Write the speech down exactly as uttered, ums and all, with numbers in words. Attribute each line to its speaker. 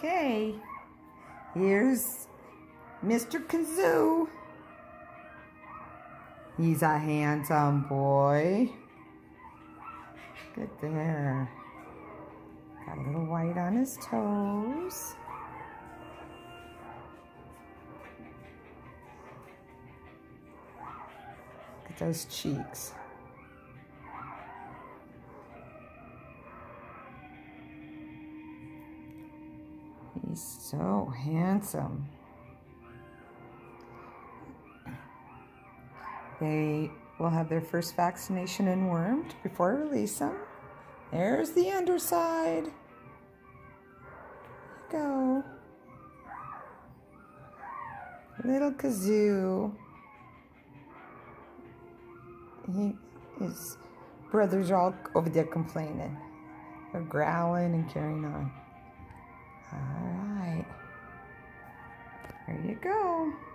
Speaker 1: Okay, here's Mister Kazoo. He's a handsome boy. Good there. Got a little white on his toes. Look at those cheeks. He's so handsome. They will have their first vaccination and wormed before I release them. There's the underside. There you go. Little Kazoo. He, his brothers are all over there complaining. They're growling and carrying on. All right. There you go.